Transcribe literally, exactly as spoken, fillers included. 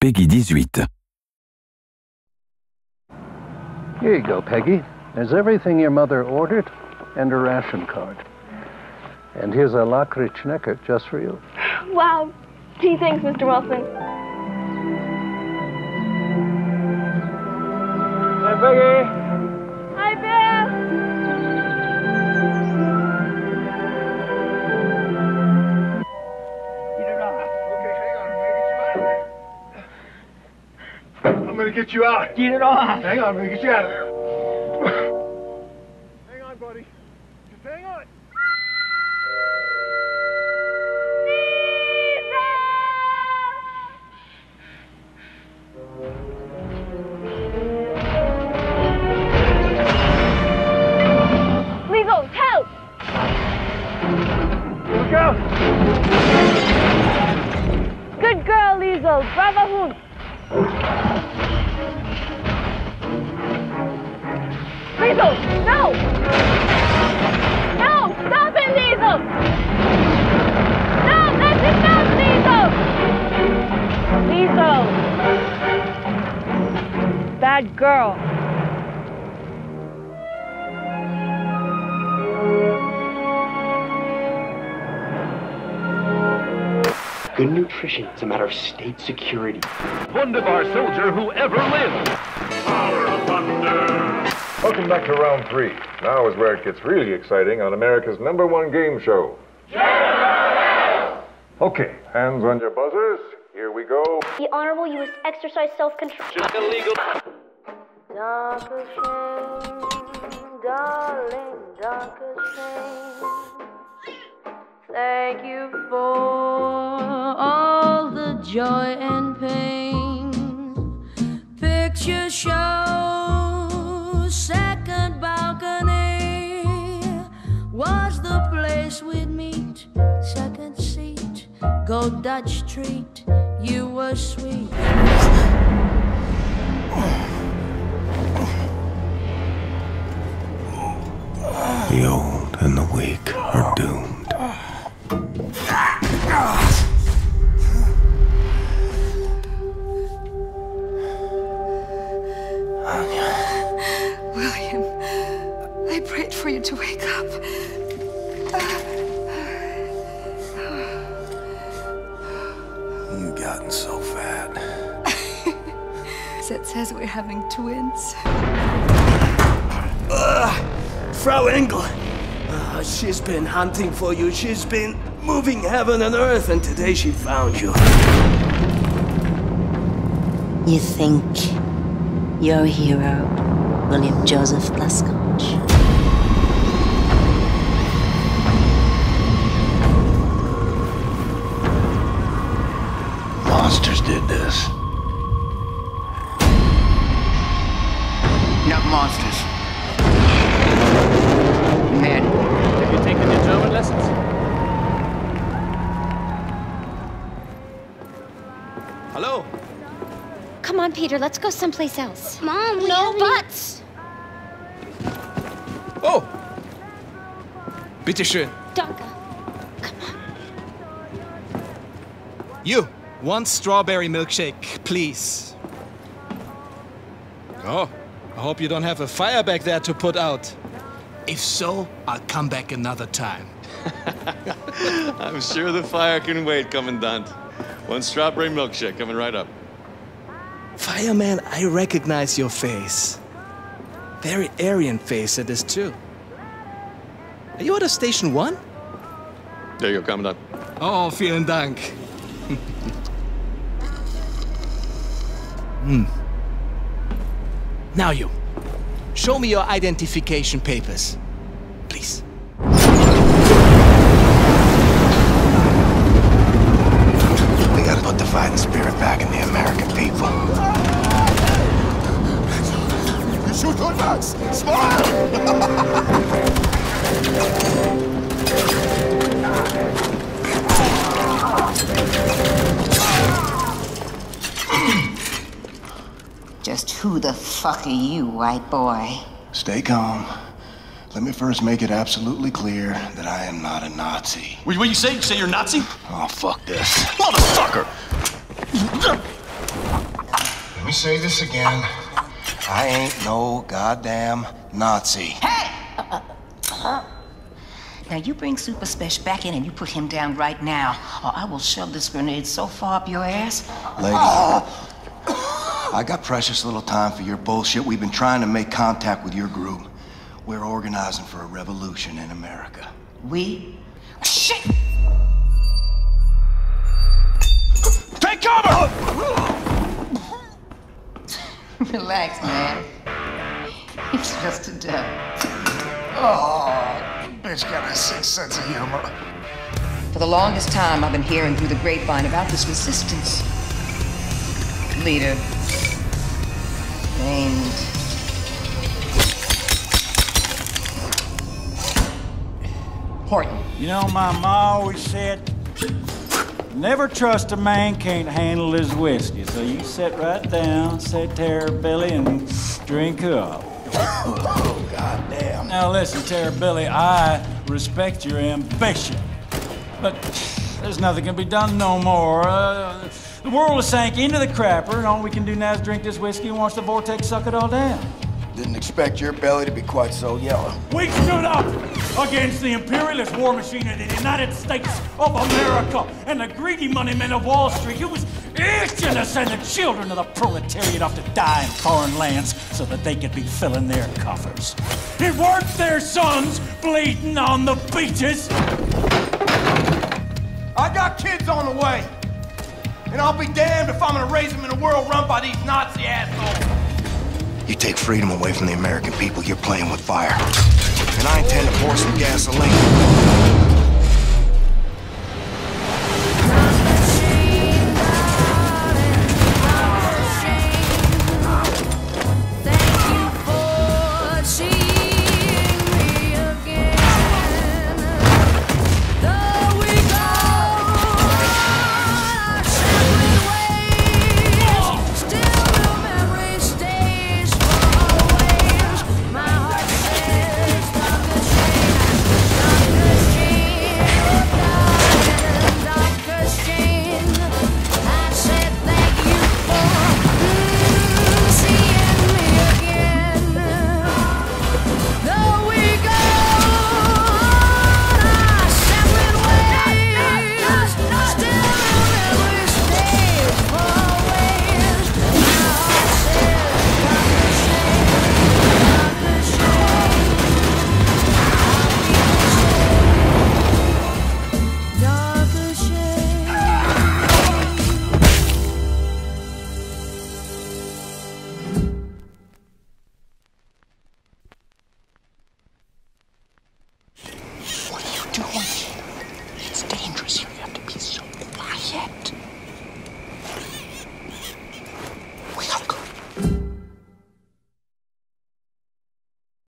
Peggy dix-huit. Here you go, Peggy. There's everything your mother ordered and a ration card. And here's a lakritz schnecker just for you. Wow. Gee, thanks, Mister Wilson. Hey, Peggy. Hi, Bill. Get it off. Okay, hang on. I'm gonna get you out. I'm gonna get you out. Get it off. Hang on, I'm gonna get you out of there. Hang on, buddy. Just hang on. Liesel, help! Look out! Good girl, Liesel. Bravo, Hund. Liesel, no! No! Stop it, Liesel! No, let it stop, Liesel! Liesel! Bad girl. Good nutrition is a matter of state security. Wunderbar soldier who ever lived. Power of Thunder. Welcome back to round three. Now is where it gets really exciting on America's number one game show. General! Okay, hands on your buzzers. Here we go. The Honorable, you must exercise self-control. Just illegal. Darker shame, darling, darker shame. Thank you for all the joy and pain. Picture show, second balcony was the place we'd meet. Second seat, go Dutch treat, you were sweet. The old and the weak are doomed. William, I prayed for you to wake up. You've gotten so fat. Zed says we're having twins. Uh, Frau Engel, uh, she's been hunting for you. She's been moving heaven and earth, and today she found you. You think your hero, William Joseph Blescotch? Monsters did this. Not monsters. Men. Have you taken your German lessons? Hello? Come on, Peter, let's go someplace else. Mom, we No haven't- buts! Oh! Bitteschön. Danke. You, one strawberry milkshake, please. Oh, I hope you don't have a fire back there to put out. If so, I'll come back another time. I'm sure the fire can wait, Commandant. One strawberry milkshake coming right up. Fireman, I recognize your face. Very Aryan face it is, too. Are you out of Station One? There you go, Commandant. Oh, vielen Dank. Hmm. Now you. Show me your identification papers. Please. We gotta put the fighting spirit back in the American people. You shoot good, Max. Smile. Just who the fuck are you, white boy? Stay calm. Let me first make it absolutely clear that I am not a Nazi. What do you say? You say you're Nazi? Oh, fuck this. Motherfucker! say this again. I ain't no goddamn Nazi. Hey! Uh, uh, now you bring Super Special back in and you put him down right now, or I will shove this grenade so far up your ass. Lady, I got precious little time for your bullshit. We've been trying to make contact with your group. We're organizing for a revolution in America. We? Shit! Take cover! Relax, man. It's just a duck. Oh, bitch got a sick sense of humor. For the longest time, I've been hearing through the grapevine about this resistance leader named Horton. You know, my ma always said, never trust a man can't handle his whiskey. So you sit right down, say Terror-Billy, and drink up. Oh, goddamn. Now listen, Terror-Billy, I respect your ambition, but there's nothing can be done no more. Uh, the world has sank into the crapper, and all we can do now is drink this whiskey and watch the vortex suck it all down. Didn't expect your belly to be quite so yellow. We stood up against the imperialist war machine of the United States of America and the greedy money men of Wall Street who was itching to send the children of the proletariat off to die in foreign lands so that they could be filling their coffers. It weren't their sons bleeding on the beaches. I got kids on the way. And I'll be damned if I'm gonna raise them in a world run by these Nazi assholes. You take freedom away from the American people, you're playing with fire. And I intend to pour some gasoline